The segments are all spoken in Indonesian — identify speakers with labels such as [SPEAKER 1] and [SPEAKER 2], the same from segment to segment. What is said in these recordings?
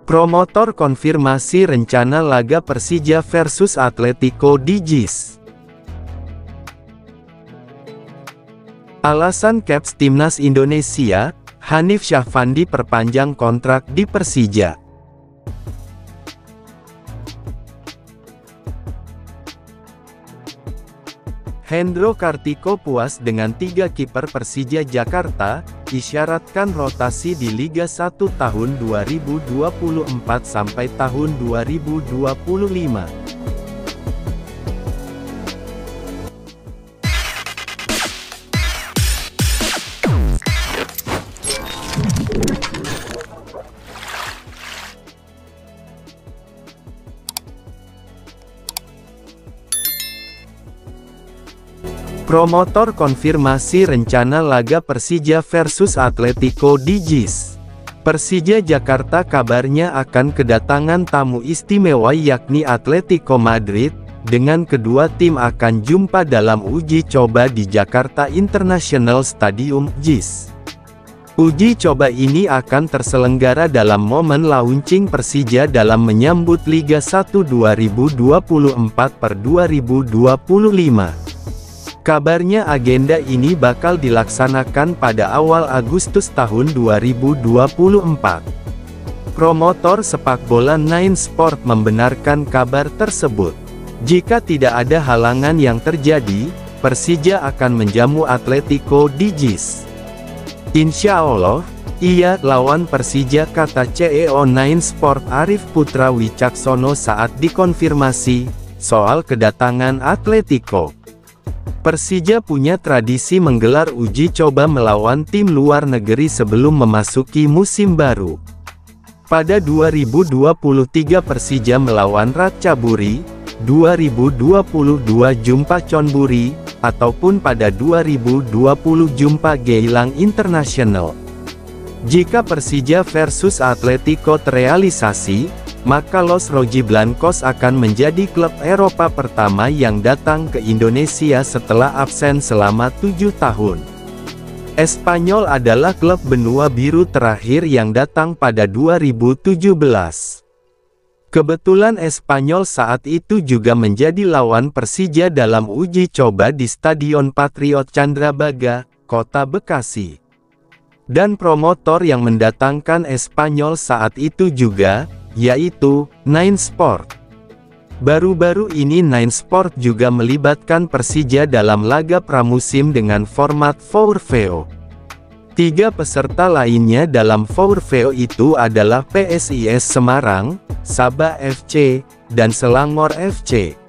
[SPEAKER 1] Promotor konfirmasi rencana laga Persija versus Atletico di JIS. Alasan Caps Timnas Indonesia, Hanif Syahfandi perpanjang kontrak di Persija. Hendro Kartiko puas dengan 3 kiper Persija Jakarta, isyaratkan rotasi di Liga 1 tahun 2024 sampai tahun 2025. Promotor konfirmasi rencana laga Persija versus Atletico di JIS. Persija Jakarta kabarnya akan kedatangan tamu istimewa yakni Atletico Madrid, dengan kedua tim akan jumpa dalam uji coba di Jakarta International Stadium, JIS. Uji coba ini akan terselenggara dalam momen launching Persija dalam menyambut Liga 1 2024/2025. Kabarnya agenda ini bakal dilaksanakan pada awal Agustus tahun 2024. Promotor sepak bola Nine Sport membenarkan kabar tersebut. Jika tidak ada halangan yang terjadi, Persija akan menjamu Atletico di JIS. Insya Allah, iya lawan Persija, kata CEO Nine Sport Arif Putra Wicaksono saat dikonfirmasi soal kedatangan Atletico. Persija punya tradisi menggelar uji coba melawan tim luar negeri sebelum memasuki musim baru. Pada 2023 Persija melawan Ratchaburi, 2022 jumpa Chonburi, ataupun pada 2020 jumpa Geylang International. Jika Persija versus Atletico terrealisasi, maka Los Rojiblancos akan menjadi klub Eropa pertama yang datang ke Indonesia setelah absen selama 7 tahun. Espanyol adalah klub benua biru terakhir yang datang pada 2017. Kebetulan Espanyol saat itu juga menjadi lawan Persija dalam uji coba di Stadion Patriot Candrabaga, Kota Bekasi. Dan promotor yang mendatangkan Espanyol saat itu juga, yaitu Nine Sport. Baru-baru ini Nine Sport juga melibatkan Persija dalam laga pramusim dengan format Fourveo. 3 peserta lainnya dalam Fourveo itu adalah PSIS Semarang, Sabah FC, dan Selangor FC.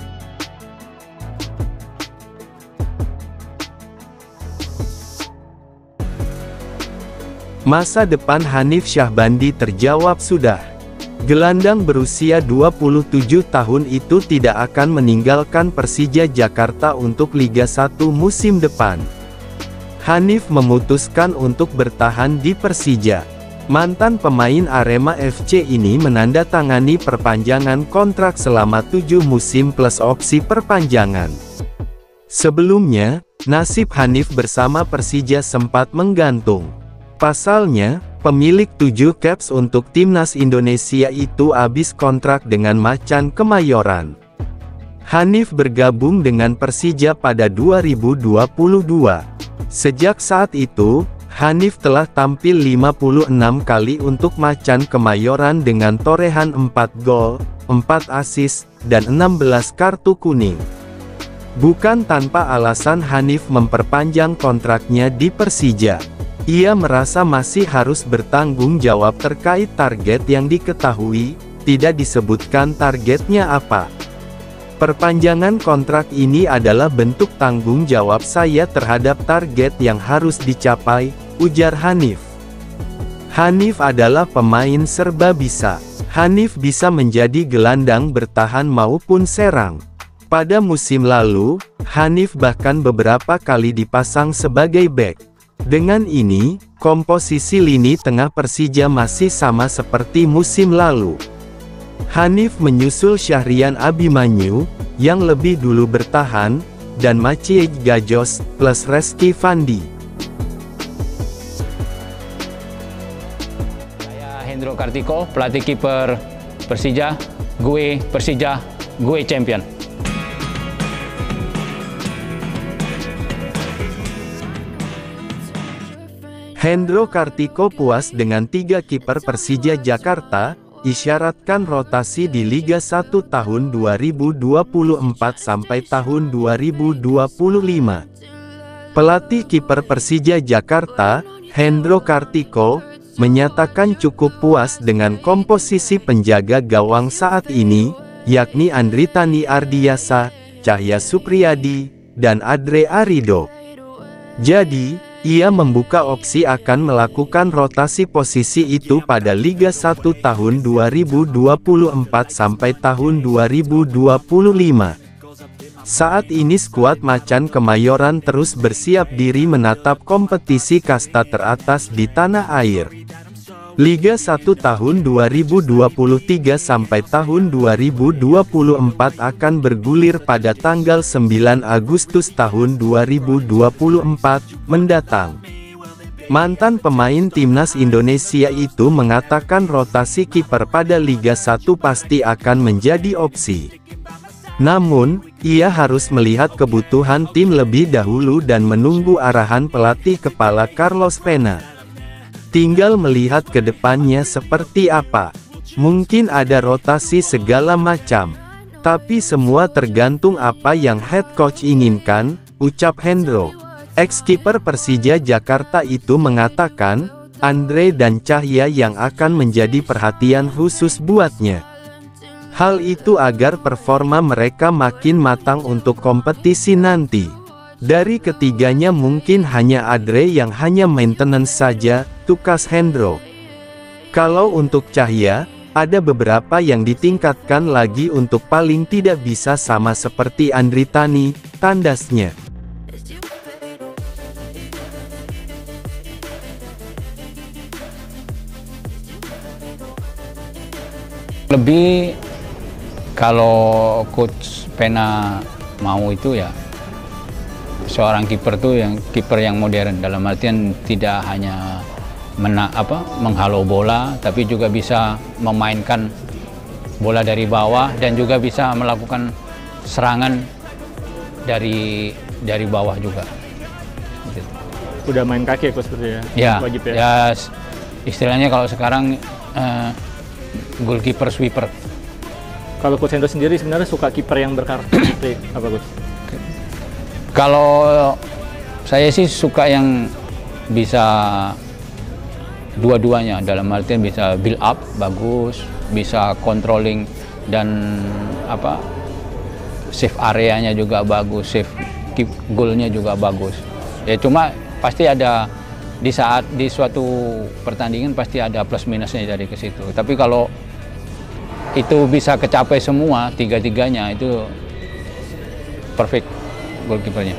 [SPEAKER 1] Masa depan Hanif Syahbandi terjawab sudah. Gelandang berusia 27 tahun itu tidak akan meninggalkan Persija Jakarta untuk Liga 1 musim depan. Hanif memutuskan untuk bertahan di Persija. Mantan pemain Arema FC ini menandatangani perpanjangan kontrak selama 7 musim plus opsi perpanjangan. Sebelumnya, nasib Hanif bersama Persija sempat menggantung. Pasalnya, pemilik 7 caps untuk timnas Indonesia itu habis kontrak dengan Macan Kemayoran. Hanif bergabung dengan Persija pada 2022. Sejak saat itu, Hanif telah tampil 56 kali untuk Macan Kemayoran dengan torehan 4 gol, 4 assist, dan 16 kartu kuning. Bukan tanpa alasan Hanif memperpanjang kontraknya di Persija. Ia merasa masih harus bertanggung jawab terkait target yang diketahui, tidak disebutkan targetnya apa. Perpanjangan kontrak ini adalah bentuk tanggung jawab saya terhadap target yang harus dicapai, ujar Hanif. Hanif adalah pemain serba bisa. Hanif bisa menjadi gelandang bertahan maupun serang. Pada musim lalu, Hanif bahkan beberapa kali dipasang sebagai bek. Dengan ini, komposisi lini tengah Persija masih sama seperti musim lalu. Hanif menyusul Syahrian Abimanyu, yang lebih dulu bertahan, dan Maciej Gajos, plus Reski Fandi.
[SPEAKER 2] Saya Hendro Kartiko, pelatih kiper Persija, gue Persija, gue champion.
[SPEAKER 1] Hendro Kartiko puas dengan 3 kiper Persija Jakarta, isyaratkan rotasi di Liga 1 tahun 2024 sampai tahun 2025. Pelatih kiper Persija Jakarta, Hendro Kartiko, menyatakan cukup puas dengan komposisi penjaga gawang saat ini, yakni Andritani Ardiasa, Cahya Supriyadi, dan Adre Arido. Jadi, ia membuka opsi akan melakukan rotasi posisi itu pada Liga 1 tahun 2024 sampai tahun 2025. Saat ini skuad Macan Kemayoran terus bersiap diri menatap kompetisi kasta teratas di tanah air. Liga 1 tahun 2023 sampai tahun 2024 akan bergulir pada tanggal 9 Agustus tahun 2024 mendatang. Mantan pemain timnas Indonesia itu mengatakan rotasi kiper pada Liga 1 pasti akan menjadi opsi. Namun, ia harus melihat kebutuhan tim lebih dahulu dan menunggu arahan pelatih kepala Carlos Pena. Tinggal melihat ke depannya seperti apa. Mungkin ada rotasi segala macam. Tapi semua tergantung apa yang head coach inginkan, ucap Hendro. Ex-kiper Persija Jakarta itu mengatakan, Andre dan Cahya yang akan menjadi perhatian khusus buatnya. Hal itu agar performa mereka makin matang untuk kompetisi nanti. Dari ketiganya mungkin hanya Adre yang hanya maintenance saja, tukas Hendro. Kalau untuk Cahya, ada beberapa yang ditingkatkan lagi untuk paling tidak bisa sama seperti Andritani, tandasnya.
[SPEAKER 2] Lebih kalau coach Pena mau itu ya seorang kiper tuh yang kiper yang modern, dalam artian tidak hanya menghalau bola, tapi juga bisa memainkan bola dari bawah dan juga bisa melakukan serangan dari bawah juga.
[SPEAKER 3] Udah main kaki ya coach seperti ya?
[SPEAKER 2] Ya,
[SPEAKER 3] wajib ya?
[SPEAKER 2] Ya istilahnya kalau sekarang goalkeeper sweeper.
[SPEAKER 3] Kalau Coach Hendro sendiri sebenarnya suka kiper yang berkarakter seperti apa Coach?
[SPEAKER 2] Kalau saya sih suka yang bisa dua-duanya, dalam artian bisa build up bagus, bisa controlling dan save areanya juga bagus, save keep goalnya juga bagus. Ya cuma pasti ada di suatu pertandingan pasti ada plus minusnya dari ke situ. Tapi kalau itu bisa kecapai semua, tiga-tiganya itu perfect goalkeepernya.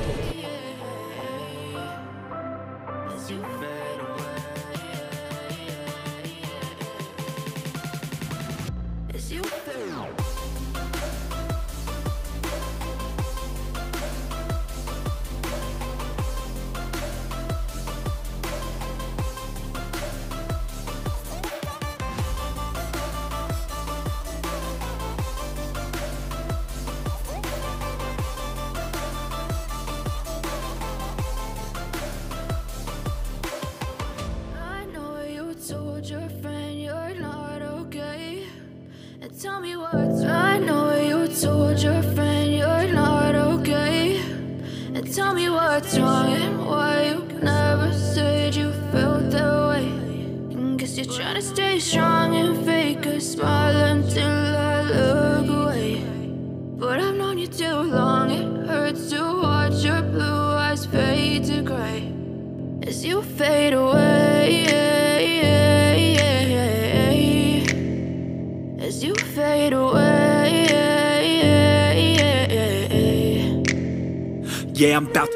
[SPEAKER 4] I know you told your friend you're not okay. And tell me what's wrong and why you never said you felt that way. And guess you're trying to stay strong and fake a smile until I look away. But I've known you too long, it hurts to watch your blue eyes fade to gray as you fade away. As you fade away.
[SPEAKER 5] Yeah, I'm about to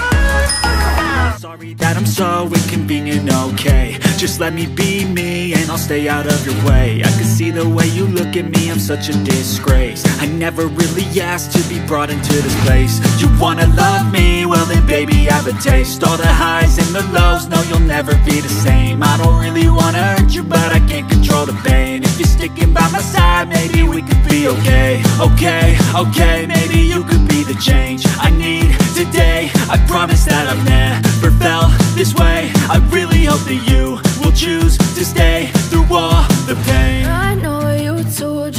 [SPEAKER 5] sorry that I'm so inconvenient, okay? Just let me be me and I'll I'll stay out of your way. I can see the way you look at me, I'm such a disgrace. I never really asked to be brought into this place. You wanna love me? Well then baby, I have a taste. All the highs and the lows, no, you'll never be the same. I don't really wanna hurt you, but I can't control the pain. If you're sticking by my side, maybe we could be okay. Okay, okay, maybe you could be the change I need today. I promise that I've never felt this way. I really hope that you will choose to stay through all the pain.
[SPEAKER 4] I know you told